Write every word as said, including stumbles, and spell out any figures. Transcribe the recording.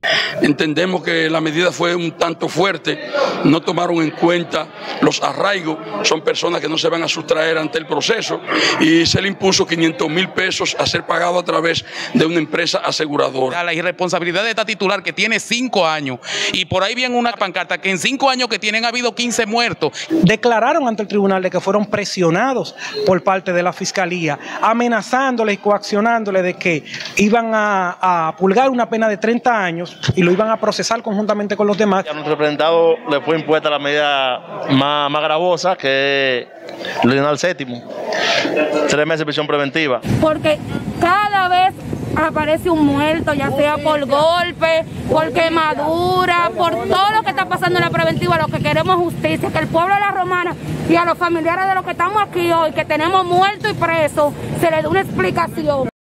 Entendemos que la medida fue un tanto fuerte, no tomaron en cuenta los arraigos, son personas que no se van a sustraer ante el proceso y se le impuso quinientos mil pesos a ser pagado a través de una empresa aseguradora. La irresponsabilidad de esta titular que tiene cinco años y por ahí viene una pancarta que en cinco años que tienen ha habido quince muertos. Declararon ante el tribunal de que fueron presionados por parte de la fiscalía, amenazándole y coaccionándole de que iban a, a pulgar una pena de treinta años y lo iban a procesar conjuntamente con los demás. A nuestro representado le fue impuesta la medida más, más gravosa, que es el tribunal séptimo, tres meses de prisión preventiva. Porque cada vez aparece un muerto, ya sea por golpe, por quemadura, por todo lo que está pasando en la preventiva. Lo que queremos es justicia, que el pueblo de La Romana y a los familiares de los que estamos aquí hoy, que tenemos muertos y presos, se les dé una explicación.